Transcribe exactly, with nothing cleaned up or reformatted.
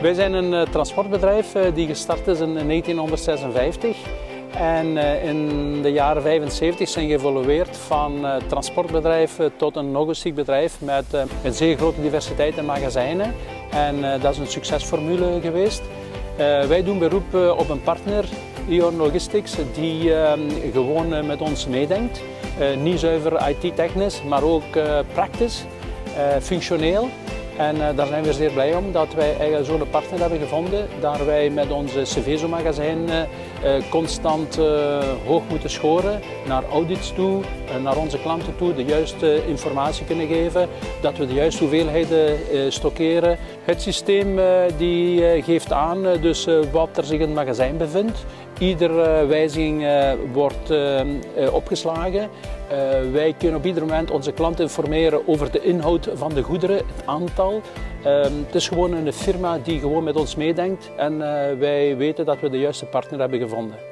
Wij zijn een uh, transportbedrijf uh, die gestart is in negentienhonderdzesenvijftig en uh, in de jaren vijfenzeventig zijn geëvolueerd van uh, transportbedrijf uh, tot een logistiek bedrijf met uh, een zeer grote diversiteit in magazijnen. En uh, dat is een succesformule geweest. Uh, wij doen beroep uh, op een partner, Ion Logistics, die uh, gewoon uh, met ons meedenkt. Uh, niet zuiver I T-technisch, maar ook uh, praktisch, uh, functioneel. En uh, daar zijn we zeer blij om dat wij eigenlijk zo'n partner hebben gevonden, daar wij met onze Seveso-magazijn uh, uh, constant uh, hoog moeten scoren, naar audits toe, uh, naar onze klanten toe, de juiste informatie kunnen geven, dat we de juiste hoeveelheden uh, stockeren. Het systeem uh, die uh, geeft aan uh, dus, uh, wat er zich in het magazijn bevindt. Iedere wijziging uh, wordt uh, uh, opgeslagen. Uh, wij kunnen op ieder moment onze klanten informeren over de inhoud van de goederen, het aantal. Uh, het is gewoon een firma die gewoon met ons meedenkt en uh, wij weten dat we de juiste partner hebben gevonden.